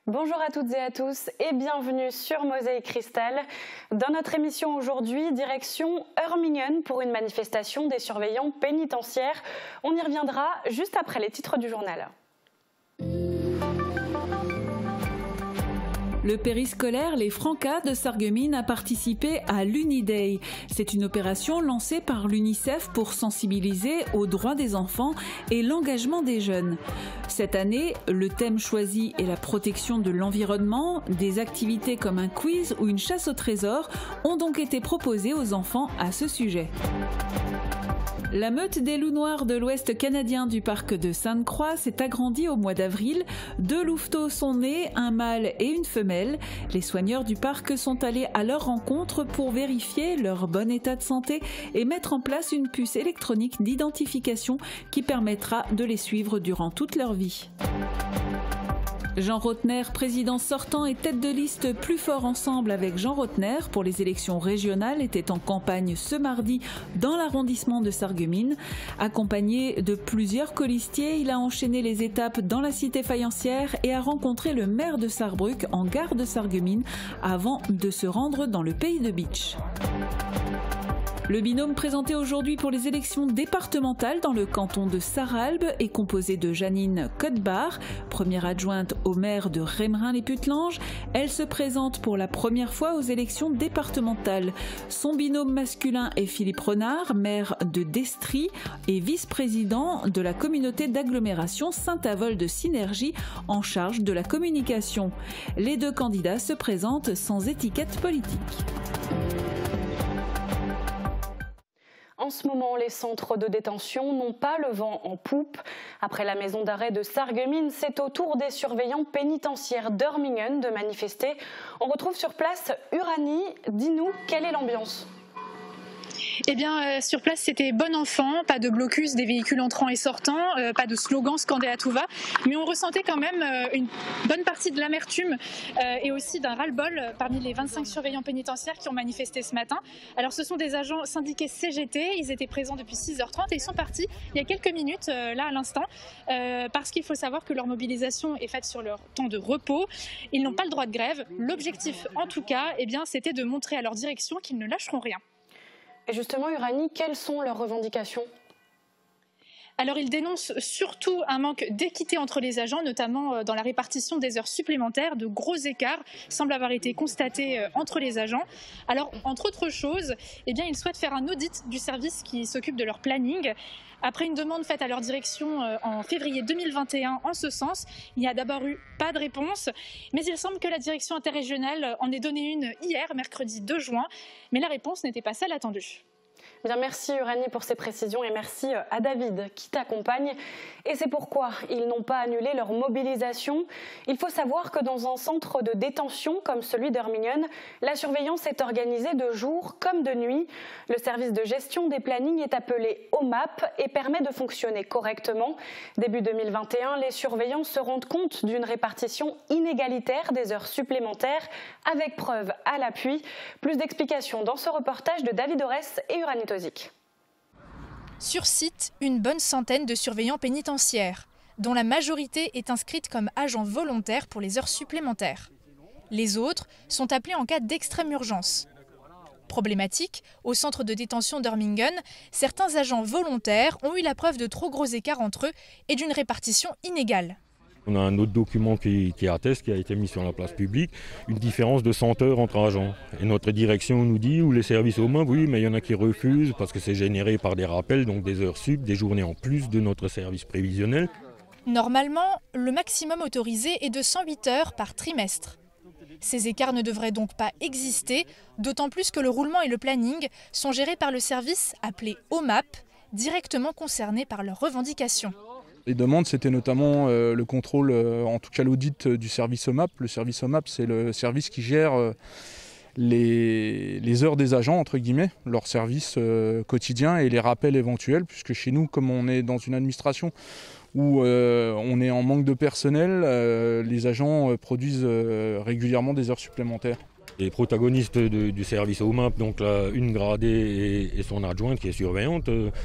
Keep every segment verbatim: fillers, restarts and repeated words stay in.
Bonjour à toutes et à tous et bienvenue sur Mosaïque Cristal. Dans notre émission aujourd'hui, direction Hurmingen pour une manifestation des surveillants pénitentiaires. On y reviendra juste après les titres du journal. Le périscolaire Les Francas de Sarreguemines a participé à l'Uniday. C'est une opération lancée par l'UNICEF pour sensibiliser aux droits des enfants et l'engagement des jeunes. Cette année, le thème choisi est la protection de l'environnement. Des activités comme un quiz ou une chasse au trésor ont donc été proposées aux enfants à ce sujet. La meute des loups noirs de l'ouest canadien du parc de Sainte-Croix s'est agrandie au mois d'avril. Deux louveteaux sont nés, un mâle et une femelle. Les soigneurs du parc sont allés à leur rencontre pour vérifier leur bon état de santé et mettre en place une puce électronique d'identification qui permettra de les suivre durant toute leur vie. Jean Rotner, président sortant et tête de liste Plus fort ensemble avec Jean Rotner pour les élections régionales, était en campagne ce mardi dans l'arrondissement de Sarreguemines. Accompagné de plusieurs colistiers, il a enchaîné les étapes dans la cité faïencière et a rencontré le maire de Sarrebruck en gare de Sarreguemines avant de se rendre dans le pays de Bitche. Le binôme présenté aujourd'hui pour les élections départementales dans le canton de Sarralbe est composé de Janine Cotbar, première adjointe au maire de Rémerin-les-Putlanges. Elle se présente pour la première fois aux élections départementales. Son binôme masculin est Philippe Renard, maire de Destry et vice-président de la communauté d'agglomération Saint-Avold de Synergie en charge de la communication. Les deux candidats se présentent sans étiquette politique. En ce moment, les centres de détention n'ont pas le vent en poupe. Après la maison d'arrêt de Sarreguemines, c'est au tour des surveillants pénitentiaires d'Hurmingen de manifester. On retrouve sur place Uranie. Dis-nous, quelle est l'ambiance ? Eh bien, euh, sur place, c'était bon enfant, pas de blocus des véhicules entrants et sortants, euh, pas de slogans scandés à tout va, mais on ressentait quand même euh, une bonne partie de l'amertume euh, et aussi d'un ras-le-bol parmi les vingt-cinq surveillants pénitentiaires qui ont manifesté ce matin. Alors, ce sont des agents syndiqués C G T, ils étaient présents depuis six heures trente et ils sont partis il y a quelques minutes, euh, là à l'instant, euh, parce qu'il faut savoir que leur mobilisation est faite sur leur temps de repos. Ils n'ont pas le droit de grève. L'objectif, en tout cas, eh bien, c'était de montrer à leur direction qu'ils ne lâcheront rien. Et justement, Uranie, quelles sont leurs revendications ? Alors, ils dénoncent surtout un manque d'équité entre les agents, notamment dans la répartition des heures supplémentaires. De gros écarts semblent avoir été constatés entre les agents. Alors, entre autres choses, eh bien, ils souhaitent faire un audit du service qui s'occupe de leur planning. Après une demande faite à leur direction en février deux mille vingt et un en ce sens, il n'y a d'abord eu pas de réponse. Mais il semble que la direction interrégionale en ait donné une hier, mercredi deux juin. Mais la réponse n'était pas celle attendue. Bien, merci Uranie pour ces précisions et merci à David qui t'accompagne. Et c'est pourquoi ils n'ont pas annulé leur mobilisation. Il faut savoir que dans un centre de détention comme celui d'Hurmingen, la surveillance est organisée de jour comme de nuit. Le service de gestion des plannings est appelé O M A P et permet de fonctionner correctement. Début deux mille vingt et un, les surveillants se rendent compte d'une répartition inégalitaire des heures supplémentaires avec preuve à l'appui. Plus d'explications dans ce reportage de David Orès et Uranie Tozic. Sur site, une bonne centaine de surveillants pénitentiaires, dont la majorité est inscrite comme agents volontaires pour les heures supplémentaires. Les autres sont appelés en cas d'extrême urgence. Problématique, au centre de détention d'Hurmingen, certains agents volontaires ont eu la preuve de trop gros écarts entre eux et d'une répartition inégale. On a un autre document qui, qui atteste, qui a été mis sur la place publique, une différence de cent heures entre agents. Et notre direction nous dit, ou les services aux mains, oui, mais il y en a qui refusent parce que c'est généré par des rappels, donc des heures sup, des journées en plus de notre service prévisionnel. Normalement, le maximum autorisé est de cent huit heures par trimestre. Ces écarts ne devraient donc pas exister, d'autant plus que le roulement et le planning sont gérés par le service appelé O M A P, directement concerné par leurs revendications. Les demandes, c'était notamment euh, le contrôle, euh, en tout cas l'audit euh, du service O M A P. Le service O M A P, c'est le service qui gère euh, les, les heures des agents, entre guillemets, leur service euh, quotidien et les rappels éventuels, puisque chez nous, comme on est dans une administration où euh, on est en manque de personnel, euh, les agents euh, produisent euh, régulièrement des heures supplémentaires. Les protagonistes de, du service O M A P, donc là, une gradée et, et son adjointe qui est surveillante, euh,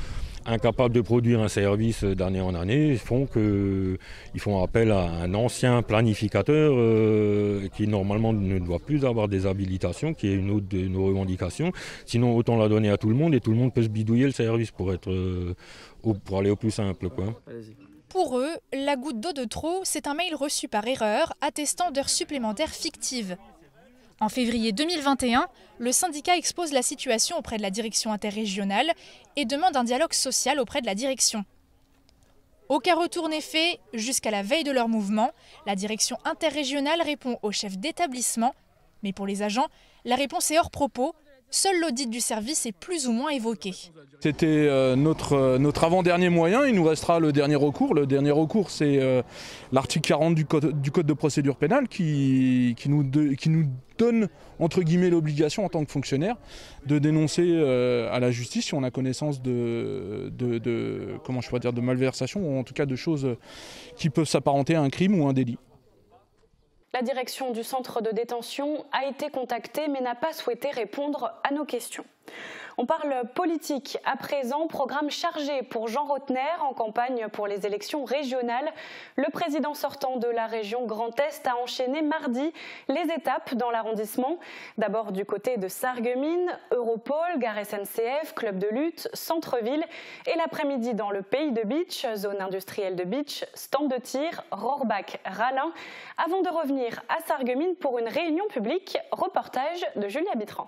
incapables de produire un service d'année en année, font qu'ils font appel à un ancien planificateur euh, qui normalement ne doit plus avoir des habilitations, qui est une autre de nos revendications. Sinon, autant la donner à tout le monde et tout le monde peut se bidouiller le service pour, être, euh, pour aller au plus simple, quoi. Pour eux, la goutte d'eau de trop, c'est un mail reçu par erreur attestant d'heures supplémentaires fictives. En février deux mille vingt et un, le syndicat expose la situation auprès de la direction interrégionale et demande un dialogue social auprès de la direction. Aucun retour n'est fait jusqu'à la veille de leur mouvement. La direction interrégionale répond au chef d'établissement, mais pour les agents, la réponse est hors propos. Seul l'audit du service est plus ou moins évoqué. C'était euh, notre, euh, notre avant-dernier moyen, il nous restera le dernier recours. Le dernier recours, c'est euh, l'article quarante du code, du code de procédure pénale qui, qui, nous, de, qui nous donne entre guillemets l'obligation en tant que fonctionnaire de dénoncer euh, à la justice si on a connaissance de, de, de, comment je pourrais dire, de malversation ou en tout cas de choses qui peuvent s'apparenter à un crime ou un délit. La direction du centre de détention a été contactée mais n'a pas souhaité répondre à nos questions. On parle politique à présent, programme chargé pour Jean Rottner en campagne pour les élections régionales. Le président sortant de la région Grand Est a enchaîné mardi les étapes dans l'arrondissement. D'abord du côté de Sarreguemines, Europol, gare S N C F, club de lutte, centre-ville et l'après-midi dans le pays de Bitche, zone industrielle de Bitche, stand de tir, Rohrbach, Rallin, avant de revenir à Sarreguemines pour une réunion publique. Reportage de Julia Bitran.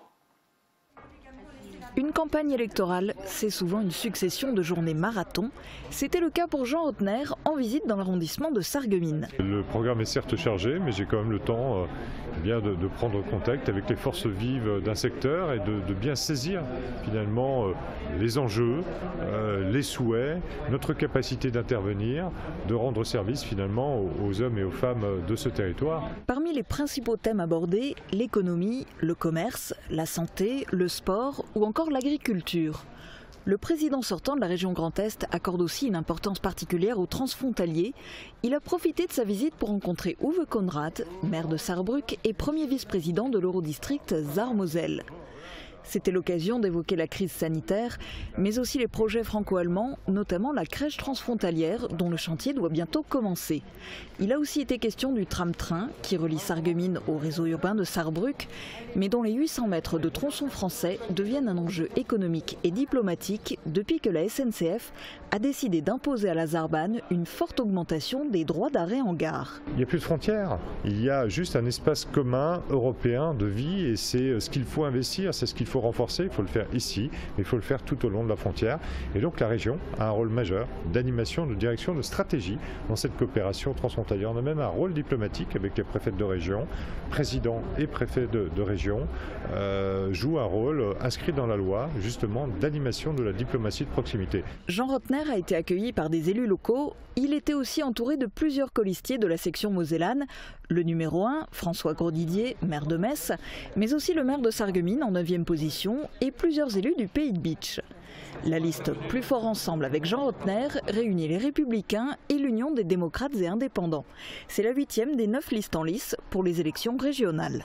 Une campagne électorale, c'est souvent une succession de journées marathon. C'était le cas pour Jean Rottner en visite dans l'arrondissement de Sarreguemines. Le programme est certes chargé, mais j'ai quand même le temps euh, bien de, de prendre contact avec les forces vives d'un secteur et de, de bien saisir finalement euh, les enjeux, euh, les souhaits, notre capacité d'intervenir, de rendre service finalement aux, aux hommes et aux femmes de ce territoire. Parmi les principaux thèmes abordés, l'économie, le commerce, la santé, le sport ou encore l'agriculture. Le président sortant de la région Grand Est accorde aussi une importance particulière aux transfrontaliers. Il a profité de sa visite pour rencontrer Uwe Conrad, maire de Saarbrück et premier vice-président de l'Eurodistrict Saar-Moselle. C'était l'occasion d'évoquer la crise sanitaire, mais aussi les projets franco-allemands, notamment la crèche transfrontalière dont le chantier doit bientôt commencer. Il a aussi été question du tram-train qui relie Sarreguemines au réseau urbain de Saarbrück, mais dont les huit cents mètres de tronçon français deviennent un enjeu économique et diplomatique depuis que la S N C F a décidé d'imposer à la Saarbahn une forte augmentation des droits d'arrêt en gare. Il n'y a plus de frontières, il y a juste un espace commun européen de vie et c'est ce qu'il faut investir, c'est ce qu'il faut renforcer, il faut le faire ici, mais il faut le faire tout au long de la frontière. Et donc la région a un rôle majeur d'animation, de direction, de stratégie dans cette coopération transfrontalière. On a même un rôle diplomatique avec les préfets de région, présidents et préfets de, de région, euh, jouent un rôle inscrit dans la loi justement d'animation de la diplomatie de proximité. Jean Rottner a été accueilli par des élus locaux. Il était aussi entouré de plusieurs colistiers de la section mosellane, le numéro un, François Grosdidier, maire de Metz, mais aussi le maire de Sarreguemines en neuvième position et plusieurs élus du pays de Bitche. La liste Plus fort ensemble avec Jean Rottner réunit les Républicains et l'Union des démocrates et indépendants. C'est la huitième des neuf listes en lice pour les élections régionales.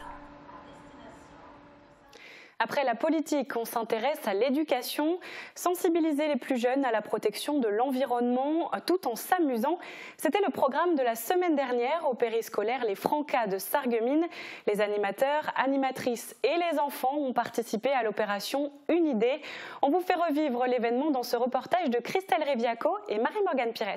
Après la politique, on s'intéresse à l'éducation, sensibiliser les plus jeunes à la protection de l'environnement tout en s'amusant. C'était le programme de la semaine dernière au périscolaire Les Francas de Sarreguemines. Les animateurs, animatrices et les enfants ont participé à l'opération Une idée. On vous fait revivre l'événement dans ce reportage de Christelle Reviaco et Marie-Morgane Pires.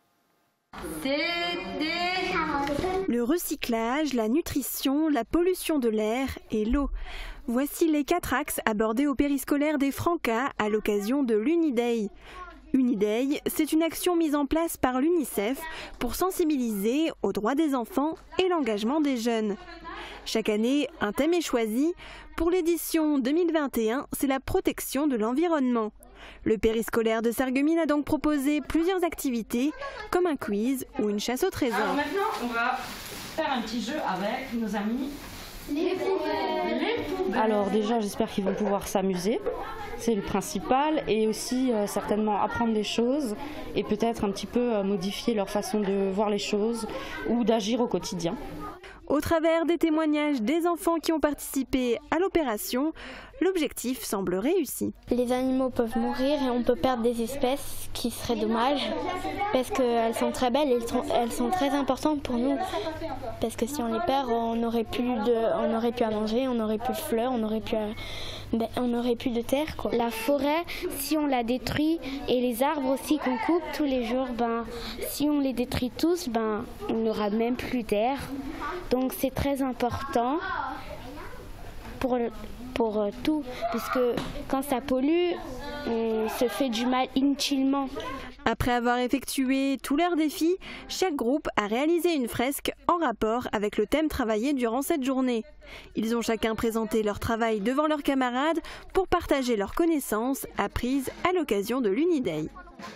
Le recyclage, la nutrition, la pollution de l'air et l'eau. Voici les quatre axes abordés au périscolaire des Francas à l'occasion de l'Uniday. Uniday, c'est une action mise en place par l'UNICEF pour sensibiliser aux droits des enfants et l'engagement des jeunes. Chaque année, un thème est choisi. Pour l'édition deux mille vingt et un, c'est la protection de l'environnement. Le périscolaire de Sarreguemines a donc proposé plusieurs activités, comme un quiz ou une chasse au trésor. Alors maintenant, on va faire un petit jeu avec nos amis. Les poubelles. Les poubelles. Alors déjà, j'espère qu'ils vont pouvoir s'amuser, c'est le principal, et aussi euh, certainement apprendre des choses et peut-être un petit peu euh, modifier leur façon de voir les choses ou d'agir au quotidien. Au travers des témoignages des enfants qui ont participé à l'opération, l'objectif semble réussi. Les animaux peuvent mourir et on peut perdre des espèces, qui serait dommage, parce qu'elles sont très belles et elles sont, elles sont très importantes pour nous. Parce que si on les perd, on n'aurait plus de, on n'aurait plus à manger, on n'aurait plus de fleurs, on n'aurait plus, à, ben, on n'aurait plus de terre, quoi. La forêt, si on la détruit, et les arbres aussi qu'on coupe tous les jours, ben, si on les détruit tous, ben, il n'y aura même plus d'air. Donc c'est très important pour, pour tout, puisque quand ça pollue, on se fait du mal inutilement. Après avoir effectué tous leurs défis, chaque groupe a réalisé une fresque en rapport avec le thème travaillé durant cette journée. Ils ont chacun présenté leur travail devant leurs camarades pour partager leurs connaissances apprises à l'occasion de l'Uniday.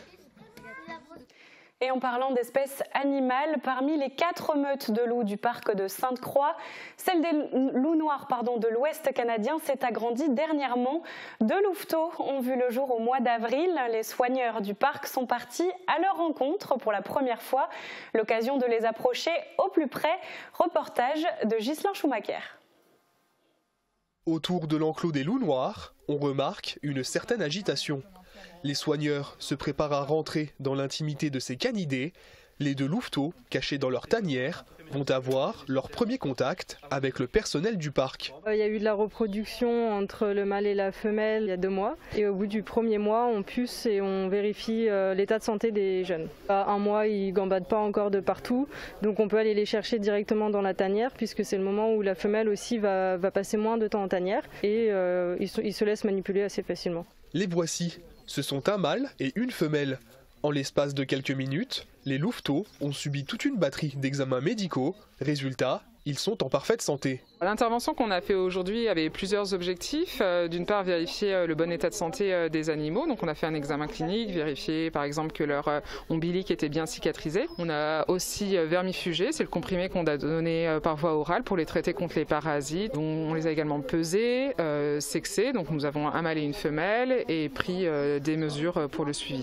Et en parlant d'espèces animales, parmi les quatre meutes de loups du parc de Sainte-Croix, celle des loups noirs pardon, de l'Ouest canadien s'est agrandie dernièrement. Deux louveteaux ont vu le jour au mois d'avril. Les soigneurs du parc sont partis à leur rencontre pour la première fois. L'occasion de les approcher au plus près. Reportage de Ghislain Schumacher. Autour de l'enclos des loups noirs, on remarque une certaine agitation. Les soigneurs se préparent à rentrer dans l'intimité de ces canidés. Les deux louveteaux, cachés dans leur tanière, vont avoir leur premier contact avec le personnel du parc. Il y a eu de la reproduction entre le mâle et la femelle il y a deux mois. Et au bout du premier mois, on puce et on vérifie l'état de santé des jeunes. À un mois, ils ne gambadent pas encore de partout. Donc on peut aller les chercher directement dans la tanière, puisque c'est le moment où la femelle aussi va, va passer moins de temps en tanière. Et euh, ils, ils se laissent manipuler assez facilement. Les voici. Ce sont un mâle et une femelle. En l'espace de quelques minutes, les louveteaux ont subi toute une batterie d'examens médicaux. Résultat, ils sont en parfaite santé. L'intervention qu'on a fait aujourd'hui avait plusieurs objectifs. D'une part, vérifier le bon état de santé des animaux. Donc on a fait un examen clinique, vérifier par exemple que leur ombilic était bien cicatrisé. On a aussi vermifugé, c'est le comprimé qu'on a donné par voie orale pour les traiter contre les parasites. On les a également pesés, euh, sexés, donc nous avons un mâle et une femelle, et pris euh, des mesures pour le suivi.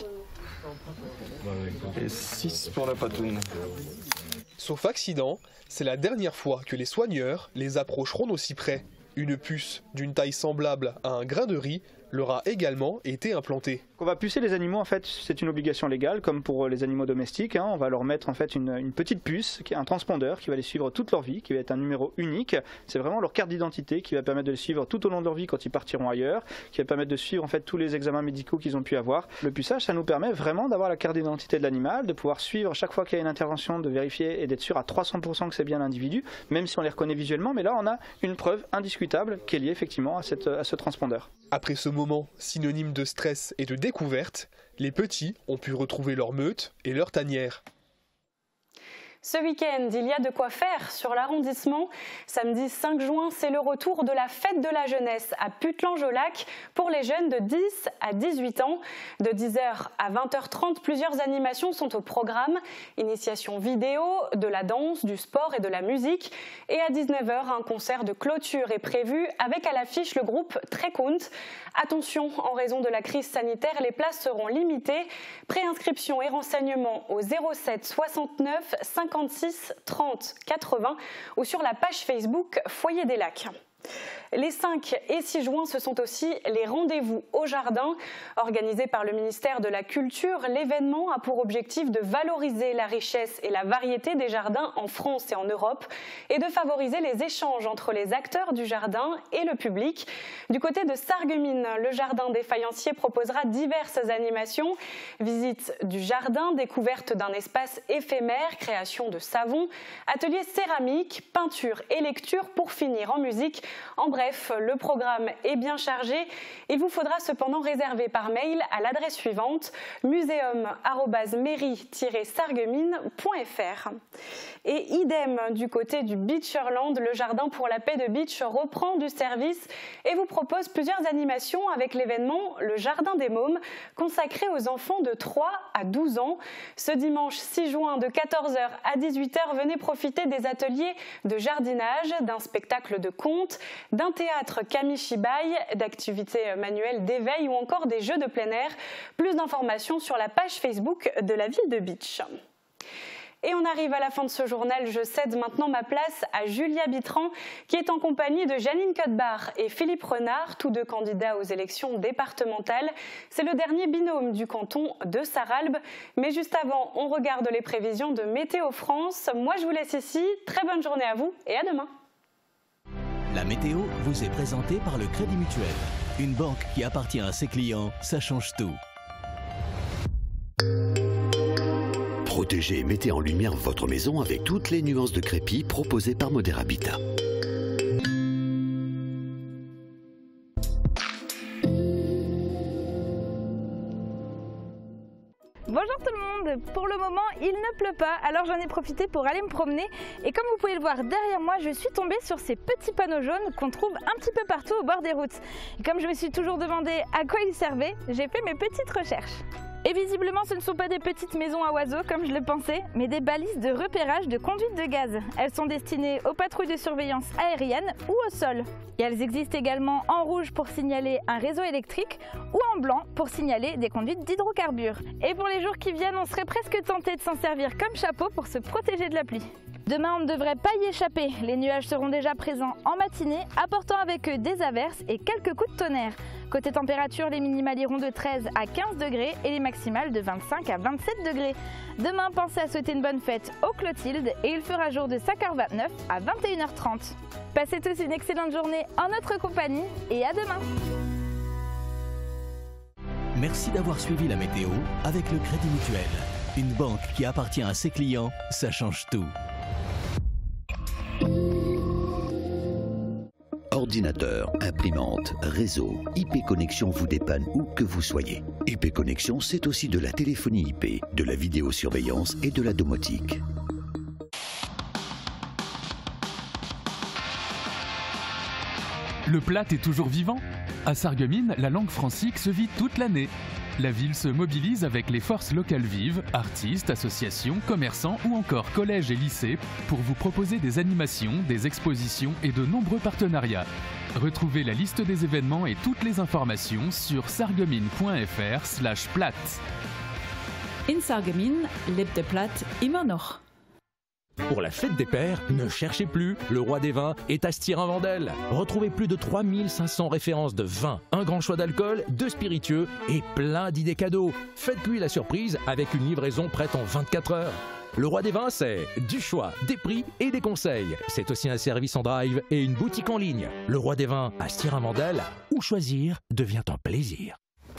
Et six pour la patoune. Sauf accident, c'est la dernière fois que les soigneurs les approcheront d'aussi près. Une puce d'une taille semblable à un grain de riz leur a également été implantée. On va pucer les animaux, en fait, c'est une obligation légale, comme pour les animaux domestiques. Hein. On va leur mettre en fait une, une petite puce, qui est un transpondeur, qui va les suivre toute leur vie, qui va être un numéro unique. C'est vraiment leur carte d'identité qui va permettre de les suivre tout au long de leur vie quand ils partiront ailleurs, qui va permettre de suivre en fait tous les examens médicaux qu'ils ont pu avoir. Le puçage, ça nous permet vraiment d'avoir la carte d'identité de l'animal, de pouvoir suivre chaque fois qu'il y a une intervention, de vérifier et d'être sûr à trois cents pour cent que c'est bien l'individu, même si on les reconnaît visuellement. Mais là, on a une preuve indiscutable qui est liée effectivement à, cette, à ce transpondeur. Après ce moment synonyme de stress et de découverte, les petits ont pu retrouver leur meute et leur tanière. Ce week-end, il y a de quoi faire sur l'arrondissement. Samedi cinq juin, c'est le retour de la fête de la jeunesse à Puttelange-au-Lac pour les jeunes de dix à dix-huit ans. De dix heures à vingt heures trente, plusieurs animations sont au programme. Initiation vidéo, de la danse, du sport et de la musique. Et à dix-neuf heures, un concert de clôture est prévu avec à l'affiche le groupe Trécount. Attention, en raison de la crise sanitaire, les places seront limitées. Préinscription et renseignements au zéro sept soixante-neuf cinquante-six trente quatre-vingts ou sur la page Facebook Foyer des Lacs. Les cinq et six juin, ce sont aussi les rendez-vous au jardin. Organisés par le ministère de la Culture, l'événement a pour objectif de valoriser la richesse et la variété des jardins en France et en Europe et de favoriser les échanges entre les acteurs du jardin et le public. Du côté de Sarreguemines, le jardin des faïenciers proposera diverses animations. Visite du jardin, découverte d'un espace éphémère, création de savon, atelier céramique, peinture et lecture pour finir en musique. En bref, le programme est bien chargé. Il vous faudra cependant réserver par mail à l'adresse suivante muséum arobase mairie tiret sarreguemines point f r. Et idem du côté du Beacherland, le jardin pour la paix de Beach reprend du service et vous propose plusieurs animations avec l'événement Le Jardin des Mômes, consacré aux enfants de trois à douze ans. Ce dimanche six juin de quatorze heures à dix-huit heures, venez profiter des ateliers de jardinage, d'un spectacle de contes, d'un théâtre Kamishibai, d'activités manuelles d'éveil ou encore des jeux de plein air. Plus d'informations sur la page Facebook de la ville de Beach. Et on arrive à la fin de ce journal. Je cède maintenant ma place à Julia Bitran, qui est en compagnie de Janine Cotbar et Philippe Renard, tous deux candidats aux élections départementales. C'est le dernier binôme du canton de Sarralbe. Mais juste avant, on regarde les prévisions de Météo France. Moi, je vous laisse ici. Très bonne journée à vous et à demain. La météo vous est présentée par le Crédit Mutuel. Une banque qui appartient à ses clients, ça change tout. Protégez et mettez en lumière votre maison avec toutes les nuances de crépi proposées par Modèle Habitat. Bonjour tout le monde, pour le moment il ne pleut pas, alors j'en ai profité pour aller me promener et comme vous pouvez le voir derrière moi, je suis tombée sur ces petits panneaux jaunes qu'on trouve un petit peu partout au bord des routes. Et comme je me suis toujours demandé à quoi ils servaient, j'ai fait mes petites recherches. Et visiblement ce ne sont pas des petites maisons à oiseaux comme je le pensais, mais des balises de repérage de conduite de gaz. Elles sont destinées aux patrouilles de surveillance aérienne ou au sol. Et elles existent également en rouge pour signaler un réseau électrique ou en blanc pour signaler des conduites d'hydrocarbures. Et pour les jours qui viennent, on serait presque tenté de s'en servir comme chapeau pour se protéger de la pluie. Demain, on ne devrait pas y échapper. Les nuages seront déjà présents en matinée, apportant avec eux des averses et quelques coups de tonnerre. Côté température, les minimales iront de treize à quinze degrés et les maximales de vingt-cinq à vingt-sept degrés. Demain, pensez à souhaiter une bonne fête aux Clotilde et il fera jour de cinq heures vingt-neuf à vingt et une heures trente. Passez tous une excellente journée en notre compagnie et à demain. Merci d'avoir suivi la météo avec le Crédit Mutuel. Une banque qui appartient à ses clients, ça change tout. Ordinateur, imprimante, réseau, I P Connexion vous dépanne où que vous soyez. I P Connexion, c'est aussi de la téléphonie I P, de la vidéosurveillance et de la domotique. Le Platte est toujours vivant. À Sarreguemines, la langue francique se vit toute l'année. La ville se mobilise avec les forces locales vives, artistes, associations, commerçants ou encore collèges et lycées pour vous proposer des animations, des expositions et de nombreux partenariats. Retrouvez la liste des événements et toutes les informations sur sarreguemines point f r slash platt. In Sarreguemines lebt der Platt immer noch. Pour la fête des pères, ne cherchez plus, le roi des vins est à Stirin-Vendel. Retrouvez plus de trois mille cinq cents références de vins, un grand choix d'alcool, de spiritueux et plein d'idées cadeaux. Faites-lui la surprise avec une livraison prête en vingt-quatre heures. Le roi des vins, c'est du choix, des prix et des conseils. C'est aussi un service en drive et une boutique en ligne. Le roi des vins à Stirin-Vendel, où choisir devient un plaisir.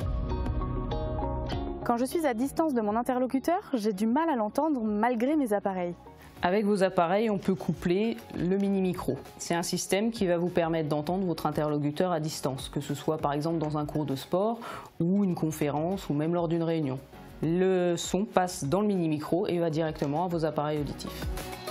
Quand je suis à distance de mon interlocuteur, j'ai du mal à l'entendre malgré mes appareils. Avec vos appareils, on peut coupler le mini-micro. C'est un système qui va vous permettre d'entendre votre interlocuteur à distance, que ce soit par exemple dans un cours de sport ou une conférence ou même lors d'une réunion. Le son passe dans le mini-micro et va directement à vos appareils auditifs.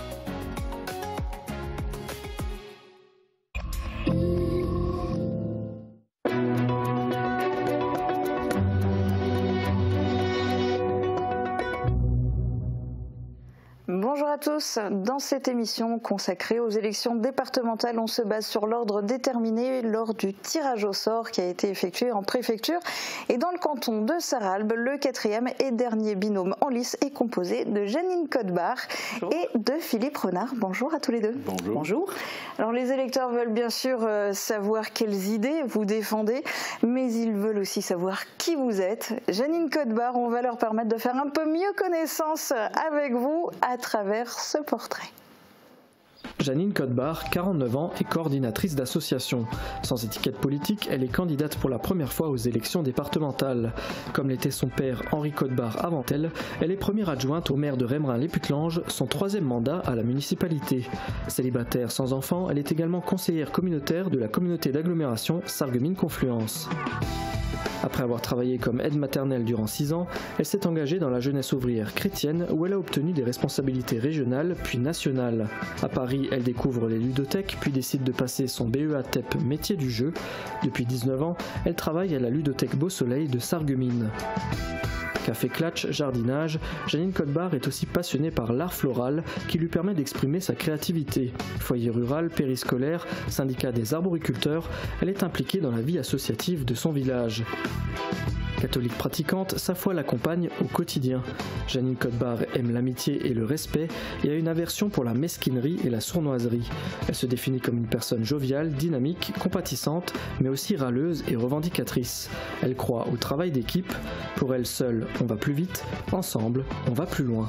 Bonjour à tous, dans cette émission consacrée aux élections départementales, on se base sur l'ordre déterminé lors du tirage au sort qui a été effectué en préfecture. Et dans le canton de Sarralbe, le quatrième et dernier binôme en lice est composé de Janine Cotbar et de Philippe Renard. Bonjour à tous les deux. Bonjour. Bonjour. Alors les électeurs veulent bien sûr euh, savoir quelles idées vous défendez, mais ils veulent aussi savoir qui vous êtes. Janine Cotbar, on va leur permettre de faire un peu mieux connaissance avec vous à travers ce portrait. Janine Cotbar, quarante-neuf ans, est coordinatrice d'association. Sans étiquette politique, elle est candidate pour la première fois aux élections départementales. Comme l'était son père Henri Cotbar avant elle, elle est première adjointe au maire de Rémerin-les-Putelanges, son troisième mandat à la municipalité. Célibataire sans enfant, elle est également conseillère communautaire de la communauté d'agglomération Sarreguemines-Confluence. Après avoir travaillé comme aide maternelle durant six ans, elle s'est engagée dans la jeunesse ouvrière chrétienne où elle a obtenu des responsabilités régionales puis nationales. À Paris, elle découvre les ludothèques puis décide de passer son B E A T E P métier du jeu. Depuis dix-neuf ans, elle travaille à la ludothèque Beau Soleil de Sarreguemines. Café Clatch, jardinage, Janine Cotbar est aussi passionnée par l'art floral qui lui permet d'exprimer sa créativité. Foyer rural, périscolaire, syndicat des arboriculteurs, elle est impliquée dans la vie associative de son village. Catholique pratiquante, sa foi l'accompagne au quotidien. Janine Cotbar aime l'amitié et le respect et a une aversion pour la mesquinerie et la sournoiserie. Elle se définit comme une personne joviale, dynamique, compatissante, mais aussi râleuse et revendicatrice. Elle croit au travail d'équipe. Pour elle seule, on va plus vite. Ensemble, on va plus loin.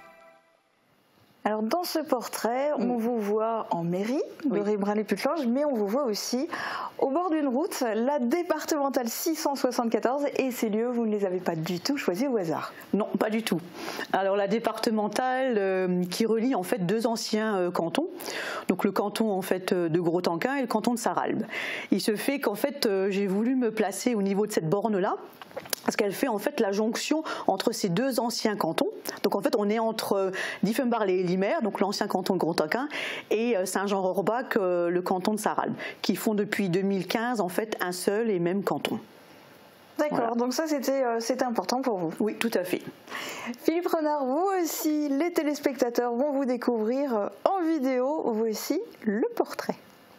Alors dans ce portrait, on vous voit en mairie de Rébrun-les-Putelanges, mais on vous voit aussi au bord d'une route, la départementale six cent soixante-quatorze, et ces lieux, vous ne les avez pas du tout choisis au hasard. Non, pas du tout. Alors la départementale euh, qui relie en fait deux anciens euh, cantons, donc le canton en fait de Gros-Tanquin et le canton de Sarralbe. Il se fait qu'en fait euh, j'ai voulu me placer au niveau de cette borne-là, parce qu'elle fait en fait la jonction entre ces deux anciens cantons. Donc en fait on est entre Dieffenbach et Limoers, donc l'ancien canton de Gros-Tanquin, et Saint-Jean-Rohrbach, le canton de Sarralbe, qui font depuis deux mille quinze en fait un seul et même canton. D'accord, voilà. Donc ça c'était euh, c'était important pour vous. Oui, tout à fait. Philippe Renard, vous aussi, les téléspectateurs vont vous découvrir en vidéo, voici le portrait.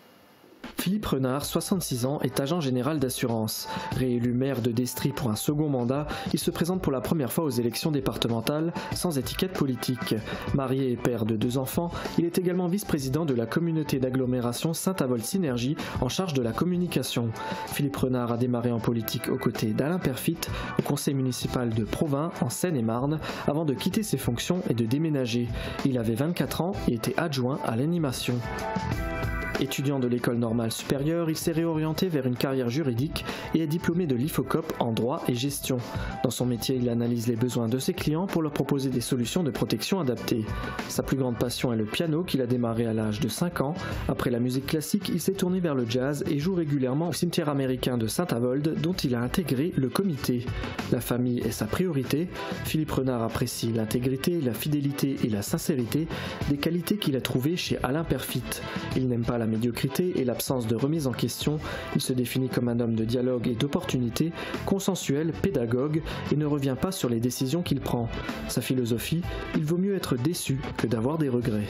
Philippe Renard, soixante-six ans, est agent général d'assurance. Réélu maire de Destry pour un second mandat, il se présente pour la première fois aux élections départementales sans étiquette politique. Marié et père de deux enfants, il est également vice-président de la communauté d'agglomération Saint-Avold Synergie en charge de la communication. Philippe Renard a démarré en politique aux côtés d'Alain Perfit au conseil municipal de Provins en Seine-et-Marne avant de quitter ses fonctions et de déménager. Il avait vingt-quatre ans et était adjoint à l'animation. Étudiant de l'école normale supérieure, il s'est réorienté vers une carrière juridique et est diplômé de l'I F O C O P en droit et gestion. Dans son métier, il analyse les besoins de ses clients pour leur proposer des solutions de protection adaptées. Sa plus grande passion est le piano qu'il a démarré à l'âge de cinq ans. Après la musique classique, il s'est tourné vers le jazz et joue régulièrement au cimetière américain de Saint-Avold dont il a intégré le comité. La famille est sa priorité. Philippe Renard apprécie l'intégrité, la fidélité et la sincérité, des qualités qu'il a trouvées chez Alain Perfit. Il n'aime pas la médiocrité et l'absence de remise en question. Il se définit comme un homme de dialogue et d'opportunité, consensuel, pédagogue et ne revient pas sur les décisions qu'il prend. Sa philosophie, il vaut mieux être déçu que d'avoir des regrets.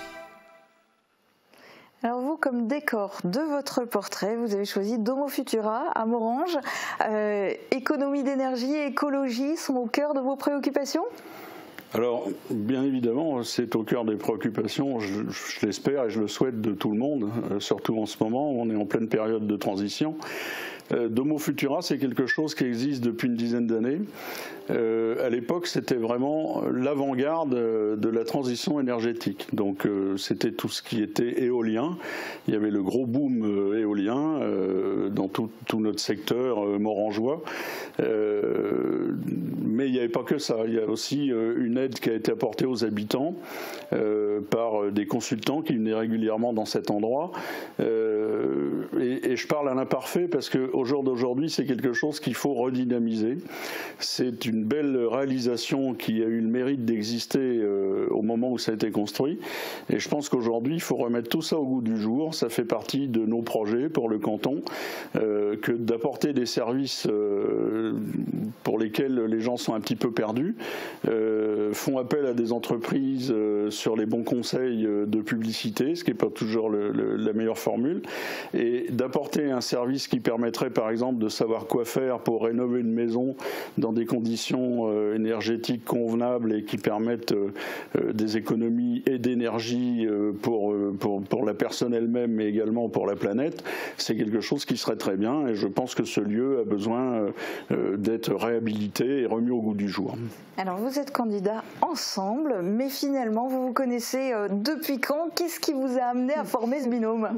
Alors vous, comme décor de votre portrait, vous avez choisi Domo Futura à Morhange. Euh, économie d'énergie et écologie sont au cœur de vos préoccupations ? Alors, bien évidemment, c'est au cœur des préoccupations, je, je l'espère et je le souhaite de tout le monde, euh, surtout en ce moment où on est en pleine période de transition. Euh, Domo Futura, c'est quelque chose qui existe depuis une dizaine d'années. Euh, à l'époque, c'était vraiment l'avant-garde de la transition énergétique. Donc, euh, c'était tout ce qui était éolien. Il y avait le gros boom euh, éolien euh, dans tout, tout notre secteur euh, morangeois. Euh, mais il n'y avait pas que ça. Il y a aussi euh, une aide qui a été apportée aux habitants euh, par des consultants qui venaient régulièrement dans cet endroit. Euh, et, et je parle à l'imparfait parce qu'au jour d'aujourd'hui, c'est quelque chose qu'il faut redynamiser. C'est une belle réalisation qui a eu le mérite d'exister euh, au moment où ça a été construit. Et je pense qu'aujourd'hui, il faut remettre tout ça au goût du jour. Ça fait partie de nos projets pour le canton, euh, que d'apporter des services euh, pour lesquels les gens sont un petit peu perdus, euh, font appel à des entreprises euh, sur les bons conseils euh, de publicité, ce qui n'est pas toujours le, le, la meilleure formule, et d'apporter un service qui permettrait par exemple de savoir quoi faire pour rénover une maison dans des conditions euh, énergétiques convenables et qui permettent euh, euh, des économies et d'énergie euh, pour, euh, pour, pour la personne elle-même mais également pour la planète. C'est quelque chose qui serait très bien et je pense que ce lieu a besoin euh, d'être réhabilité et remis au goût du jour. Alors vous êtes candidats ensemble, mais finalement vous vous connaissez euh, depuis quand? Qu'est-ce qui vous a amené à former ce binôme?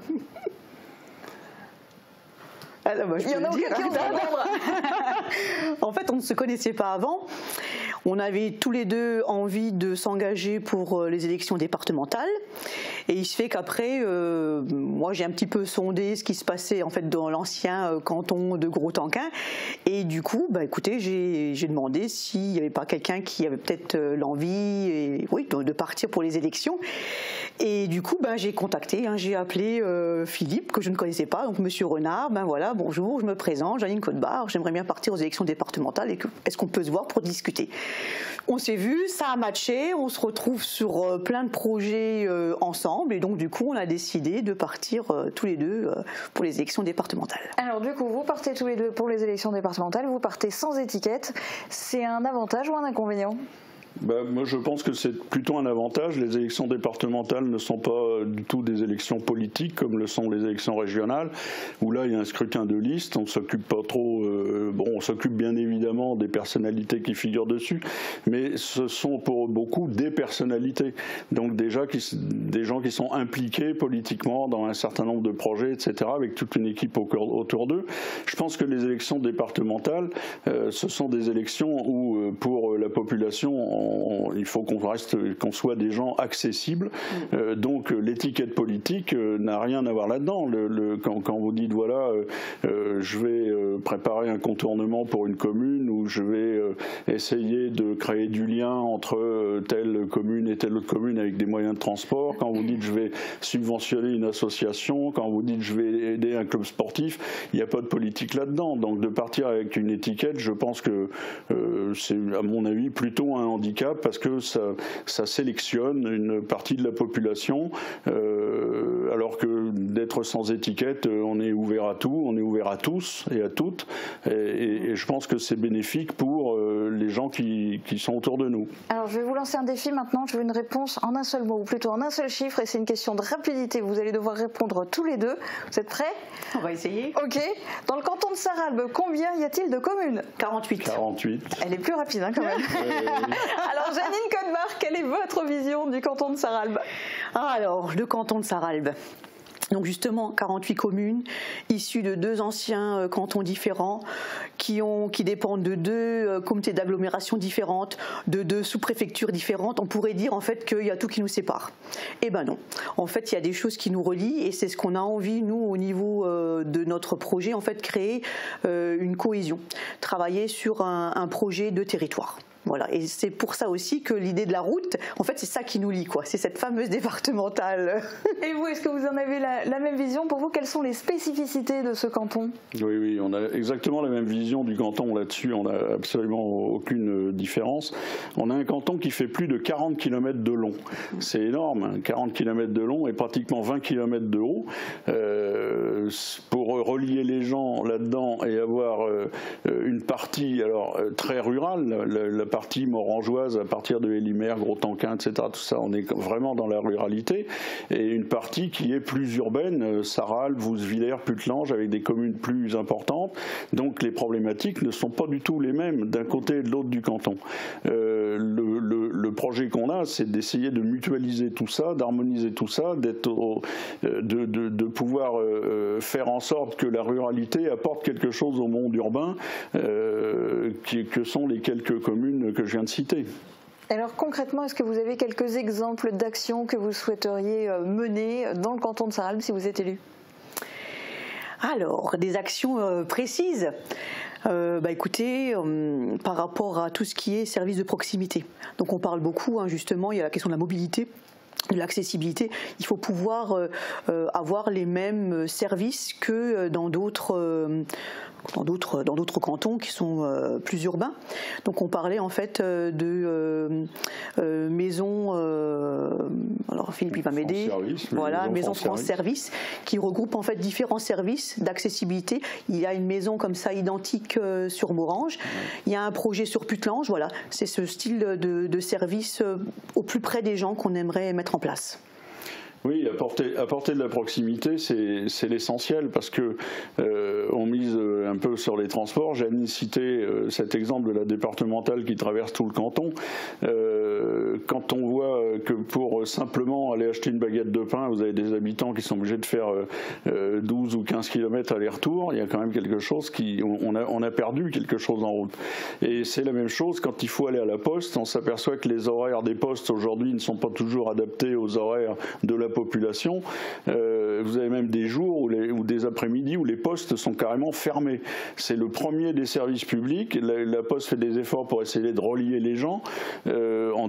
Alors, bah, je Il y en a aucun qui ose répondre. En fait, on ne se connaissait pas avant. On avait tous les deux envie de s'engager pour les élections départementales. Et il se fait qu'après, euh, moi j'ai un petit peu sondé ce qui se passait en fait dans l'ancien canton de Gros-Tanquin. Et du coup, bah, écoutez, j'ai, j'ai demandé s'il n'y avait pas quelqu'un qui avait peut-être l'envie et, oui, de, de partir pour les élections. Et du coup, ben, j'ai contacté, hein, j'ai appelé euh, Philippe, que je ne connaissais pas, donc Monsieur Renard, ben voilà, bonjour, je me présente, Janine Cotebard, j'aimerais bien partir aux élections départementales, et que, est-ce qu'on peut se voir pour discuter? On s'est vu, ça a matché, on se retrouve sur euh, plein de projets euh, ensemble, et donc du coup, on a décidé de partir euh, tous les deux euh, pour les élections départementales. Alors du coup, vous partez tous les deux pour les élections départementales, vous partez sans étiquette, c'est un avantage ou un inconvénient? Bah, moi, je pense que c'est plutôt un avantage. Les élections départementales ne sont pas du tout des élections politiques comme le sont les élections régionales, où là, il y a un scrutin de liste. On ne s'occupe pas trop. Euh, bon, on s'occupe bien évidemment des personnalités qui figurent dessus, mais ce sont pour beaucoup des personnalités. Donc déjà, qui, des gens qui sont impliqués politiquement dans un certain nombre de projets, et cetera, avec toute une équipe au, autour d'eux. Je pense que les élections départementales, euh, ce sont des élections où, euh, pour la population, on On, il faut qu'on reste, qu'on soit des gens accessibles. Euh, donc l'étiquette politique euh, n'a rien à voir là-dedans. Le, le, quand, quand vous dites voilà, euh, euh, je vais euh, préparer un contournement pour une commune, ou je vais euh, essayer de créer du lien entre euh, telle commune et telle autre commune avec des moyens de transport. Quand vous dites je vais subventionner une association, quand vous dites je vais aider un club sportif, il n'y a pas de politique là-dedans. Donc de partir avec une étiquette, je pense que euh, c'est à mon avis plutôt un handicap, parce que ça, ça sélectionne une partie de la population, euh, alors que d'être sans étiquette, on est ouvert à tout, on est ouvert à tous et à toutes, et, et, et je pense que c'est bénéfique pour euh, les gens qui, qui sont autour de nous. Alors je vais vous lancer un défi maintenant, je veux une réponse en un seul mot, ou plutôt en un seul chiffre, et c'est une question de rapidité, vous allez devoir répondre tous les deux. Vous êtes prêts? On va essayer. Ok. Dans le canton de Sarralbe, combien y a-t-il de communes? quarante-huit. quarante-huit. Elle est plus rapide hein, quand même. Alors Janine Cotebard, quelle est votre vision du canton de Sarralbe? Alors, le canton de Sarralbe. Donc justement, quarante-huit communes issues de deux anciens cantons différents qui, ont, qui dépendent de deux comités d'agglomération différentes, de deux sous-préfectures différentes. On pourrait dire en fait qu'il y a tout qui nous sépare. Eh ben non. En fait, il y a des choses qui nous relient, et c'est ce qu'on a envie, nous, au niveau de notre projet, en fait, créer une cohésion, travailler sur un, un projet de territoire. Voilà, et c'est pour ça aussi que l'idée de la route, en fait, c'est ça qui nous lie, quoi. C'est cette fameuse départementale. Et vous, est-ce que vous en avez la, la même vision? Pour vous, quelles sont les spécificités de ce canton? Oui, oui, on a exactement la même vision du canton là-dessus. On n'a absolument aucune différence. On a un canton qui fait plus de quarante kilomètres de long. C'est énorme, hein, quarante kilomètres de long et pratiquement vingt kilomètres de haut. Euh, pour relier les gens là-dedans et avoir euh, une partie alors très rurale, la, la partie morangeoise à partir de Hélimère, Gros-Tanquin, et cetera. Tout ça, on est vraiment dans la ruralité. Et une partie qui est plus urbaine, Sarralbe, Vousvillers, Puttelange, avec des communes plus importantes. Donc les problématiques ne sont pas du tout les mêmes d'un côté et de l'autre du canton. Euh, le, le, le projet qu'on a, c'est d'essayer de mutualiser tout ça, d'harmoniser tout ça, d'être au, de, de, de pouvoir euh, faire en sorte que la ruralité apporte quelque chose au monde urbain, euh, qui, que sont les quelques communes que je viens de citer. Alors concrètement, est-ce que vous avez quelques exemples d'actions que vous souhaiteriez mener dans le canton de Sarralbe si vous êtes élu? Alors, des actions euh, précises. Euh, bah écoutez, euh, par rapport à tout ce qui est service de proximité. Donc on parle beaucoup, hein, justement, il y a la question de la mobilité, de l'accessibilité. Il faut pouvoir euh, euh, avoir les mêmes services que dans d'autres euh, dans d'autres dans d'autres cantons qui sont euh, plus urbains. Donc on parlait en fait euh, de euh, euh, maisons. Euh, alors Philippe il va m'aider. Voilà, maison France Service, qui regroupe en fait différents services d'accessibilité. Il y a une maison comme ça identique euh, sur Morange. Il y a un projet sur Puttelange. Voilà, c'est ce style de, de service euh, au plus près des gens qu'on aimerait mettre en place. Oui, apporter, apporter de la proximité, c'est l'essentiel, parce que euh, on mise un peu sur les transports. J'ai cité euh, cet exemple de la départementale qui traverse tout le canton. Euh, quand on voit que pour simplement aller acheter une baguette de pain, vous avez des habitants qui sont obligés de faire euh, douze ou quinze kilomètres aller-retour, il y a quand même quelque chose qui... On a, on a perdu quelque chose en route. Et c'est la même chose quand il faut aller à la poste. On s'aperçoit que les horaires des postes aujourd'hui ne sont pas toujours adaptés aux horaires de la population. Euh, vous avez même des jours où les, ou des après-midi où les postes sont carrément fermés. C'est le premier des services publics. La, la Poste fait des efforts pour essayer de relier les gens. Euh, en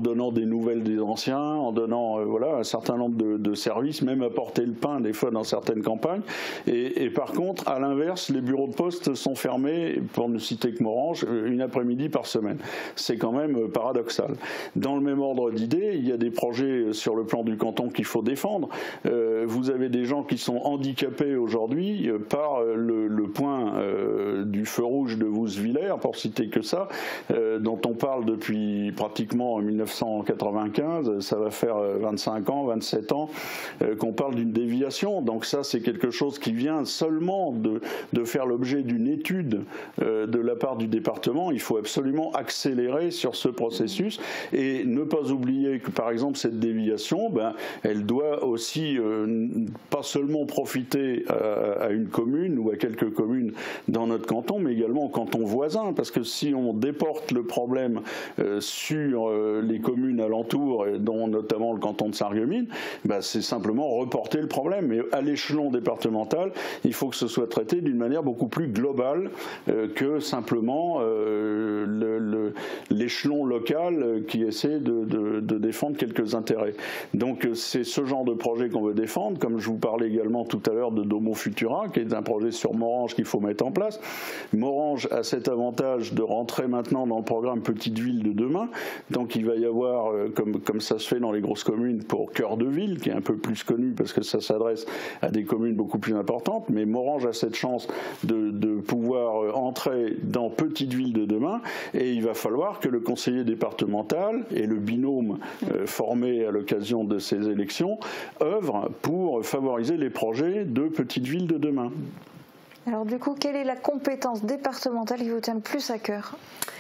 donnant des nouvelles des anciens, en donnant euh, voilà, un certain nombre de, de services, même apporter le pain des fois dans certaines campagnes. Et, et par contre, à l'inverse, les bureaux de poste sont fermés, pour ne citer que Morange, une après-midi par semaine. C'est quand même paradoxal. Dans le même ordre d'idées, il y a des projets sur le plan du canton qu'il faut défendre. Euh, vous avez des gens qui sont handicapés aujourd'hui par le, le point euh, du feu rouge de Wouswiller, pour citer que ça, euh, dont on parle depuis pratiquement mille neuf cent quatre-vingt-quinze, ça va faire vingt-cinq ans, vingt-sept ans euh, qu'on parle d'une déviation. Donc ça, c'est quelque chose qui vient seulement de, de faire l'objet d'une étude euh, de la part du département. Il faut absolument accélérer sur ce processus et ne pas oublier que, par exemple, cette déviation, ben, elle doit aussi euh, pas seulement profiter à, à une commune ou à quelques communes dans notre canton, mais également au canton voisin, parce que si on déporte le problème euh, sur euh, les communes alentours, et dont notamment le canton de Sarreguemines, ben, c'est simplement reporter le problème. Mais à l'échelon départemental, il faut que ce soit traité d'une manière beaucoup plus globale euh, que simplement euh, le, le, l'échelon local qui essaie de, de, de défendre quelques intérêts. Donc c'est ce genre de projet qu'on veut défendre, comme je vous parlais également tout à l'heure de Domo Futura, qui est un projet sur Morange qu'il faut mettre en place. Morange a cet avantage de rentrer maintenant dans le programme Petite Ville de demain, donc il va y avoir, comme, comme ça se fait dans les grosses communes, pour Cœur de Ville, qui est un peu plus connu parce que ça s'adresse à des communes beaucoup plus importantes, mais Morange a cette chance de, de pouvoir entrer dans Petite Ville de demain, et il va falloir que le conseiller départemental et le binôme euh, formé à l'occasion de ces élections œuvrent pour favoriser les projets de Petite Ville de demain. Alors du coup, quelle est la compétence départementale qui vous tient le plus à cœur ?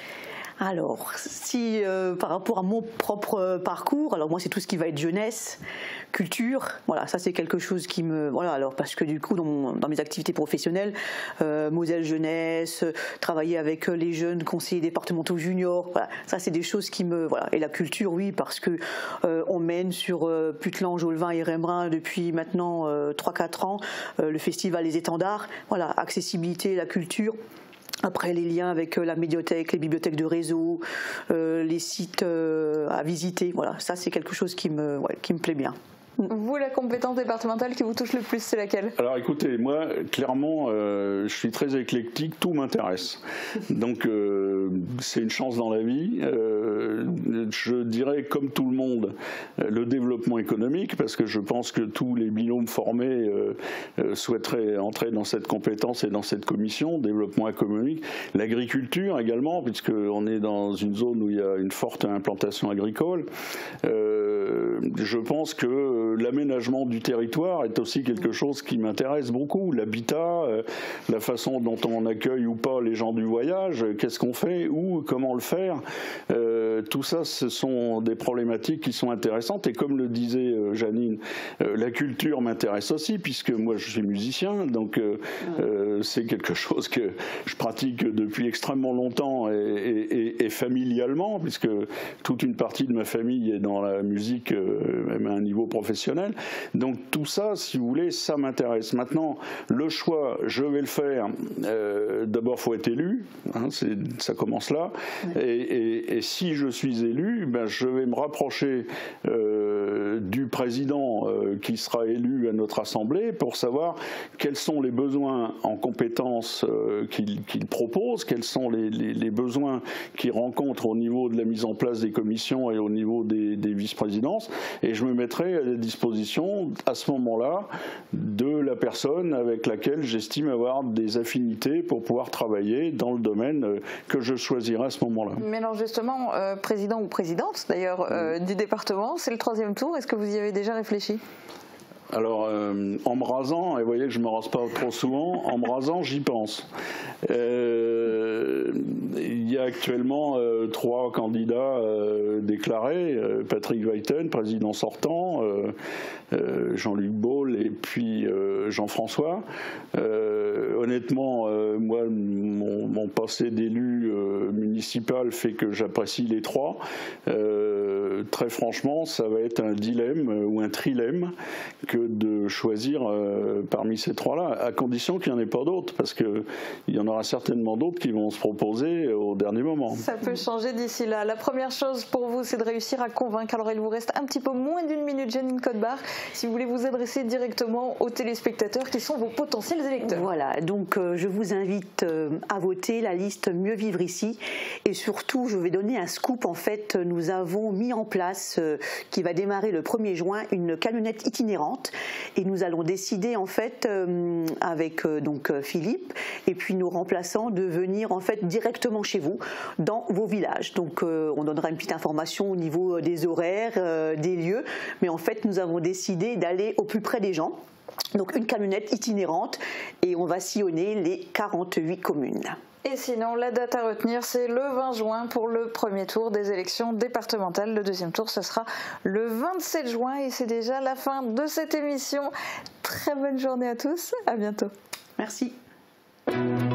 Alors, si euh, par rapport à mon propre parcours, alors moi c'est tout ce qui va être jeunesse, culture, voilà, ça c'est quelque chose qui me, voilà, alors parce que du coup dans, mon, dans mes activités professionnelles, euh, Moselle jeunesse, travailler avec les jeunes conseillers départementaux juniors, voilà, ça c'est des choses qui me, voilà, et la culture oui parce que euh, on mène sur euh, Putelange, Olvin et Rembrun depuis maintenant euh, trois quatre ans euh, le festival Les Étendards, voilà, accessibilité, la culture. Après, les liens avec la médiathèque, les bibliothèques de réseau, euh, les sites euh, à visiter, voilà, ça c'est quelque chose qui me, ouais, qui me plaît bien. Vous, la compétence départementale qui vous touche le plus, c'est laquelle ? Alors écoutez, moi, clairement, euh, je suis très éclectique, tout m'intéresse. Donc euh, c'est une chance dans la vie. Euh, je dirais, comme tout le monde, le développement économique, parce que je pense que tous les binômes formés euh, euh, souhaiteraient entrer dans cette compétence et dans cette commission, développement économique. L'agriculture également, puisqu'on est dans une zone où il y a une forte implantation agricole. Euh, je pense que l'aménagement du territoire est aussi quelque chose qui m'intéresse beaucoup. L'habitat, euh, la façon dont on accueille ou pas les gens du voyage, qu'est-ce qu'on fait, où, comment le faire, euh, tout ça, ce sont des problématiques qui sont intéressantes. Et comme le disait euh, Janine, euh, la culture m'intéresse aussi, puisque moi je suis musicien, donc euh, euh, c'est quelque chose que je pratique depuis extrêmement longtemps et, et, et, et familialement, puisque toute une partie de ma famille est dans la musique, euh, même à un niveau professionnel. Donc tout ça, si vous voulez, ça m'intéresse. Maintenant, le choix, je vais le faire. Euh, D'abord, il faut être élu, hein, ça commence là. Ouais. Et, et, et si je suis élu, ben, je vais me rapprocher euh, du président euh, qui sera élu à notre Assemblée pour savoir quels sont les besoins en compétences euh, qu'il qu'il propose, quels sont les, les, les besoins qu'il rencontre au niveau de la mise en place des commissions et au niveau des, des vice-présidences. Et je me mettrai à la disposition à ce moment-là de la personne avec laquelle j'estime avoir des affinités pour pouvoir travailler dans le domaine que je choisirai à ce moment-là. Mais alors justement, euh, président ou présidente d'ailleurs euh, mmh. du département, c'est le troisième tour, est-ce que vous y avez déjà réfléchi ? Alors, euh, en me rasant, et vous voyez que je ne me rase pas trop souvent, en me rasant, j'y pense. Euh, il y a actuellement euh, trois candidats euh, déclarés, euh, Patrick Weiten, président sortant, euh, euh, Jean-Luc Baul et puis euh, Jean-François. Euh, honnêtement, euh, moi, mon, mon passé d'élu euh, municipal fait que j'apprécie les trois. Euh, très franchement, ça va être un dilemme euh, ou un trilemme que de choisir euh, parmi ces trois-là, à condition qu'il n'y en ait pas d'autres, parce qu'il y en aura certainement d'autres qui vont se proposer aux dernières dernier moment. Ça peut changer d'ici là. La première chose pour vous, c'est de réussir à convaincre. Alors il vous reste un petit peu moins d'une minute, Janine Cotbar, si vous voulez vous adresser directement aux téléspectateurs qui sont vos potentiels électeurs. Voilà, donc euh, je vous invite euh, à voter la liste Mieux vivre ici. Et surtout, je vais donner un scoop. En fait, nous avons mis en place, euh, qui va démarrer le premier juin, une camionnette itinérante. Et nous allons décider, en fait, euh, avec euh, donc euh, Philippe et puis nos remplaçants, de venir en fait directement chez vous, dans vos villages. Donc euh, on donnera une petite information au niveau des horaires, euh, des lieux. Mais en fait, nous avons décidé d'aller au plus près des gens. Donc une camionnette itinérante et on va sillonner les quarante-huit communes. Et sinon, la date à retenir, c'est le vingt juin pour le premier tour des élections départementales. Le deuxième tour, ce sera le vingt-sept juin et c'est déjà la fin de cette émission. Très bonne journée à tous, à bientôt. Merci.